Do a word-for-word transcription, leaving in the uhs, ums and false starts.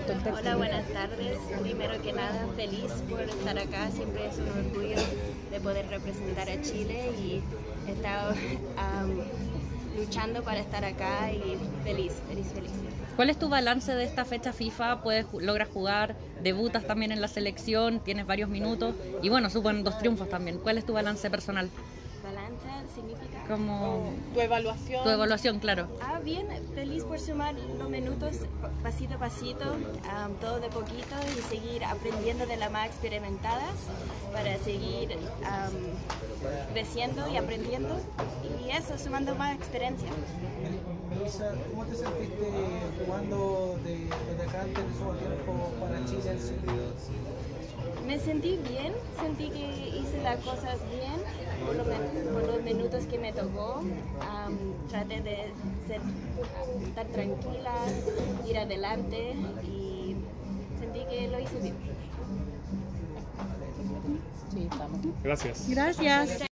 visto el texto. Hola, buenas tardes. Primero que nada, feliz por estar acá. Siempre es un orgullo de poder representar a Chile y he estado um, luchando para estar acá y feliz, feliz, feliz. ¿Cuál es tu balance de esta fecha FIFA? Puedes, logras jugar, debutas también en la selección, tienes varios minutos y bueno, suponen dos triunfos también. ¿Cuál es tu balance personal? Balance significa Como Tu evaluación. tu evaluación, claro. Ah, bien, feliz por sumar los minutos pasito a pasito, um, todo de poquito y seguir aprendiendo de las más experimentadas para seguir um, creciendo y aprendiendo y eso, sumando más experiencia. Melissa, ¿cómo te sentiste jugando de, de acá antes de su tiempo para Chile? Me sentí bien, sentí que hice las cosas bien por, lo, por los minutos que me tocó. Um, traté de ser, estar tranquila, ir adelante y sentí que lo hice bien. Sí, estamos. Gracias. Gracias.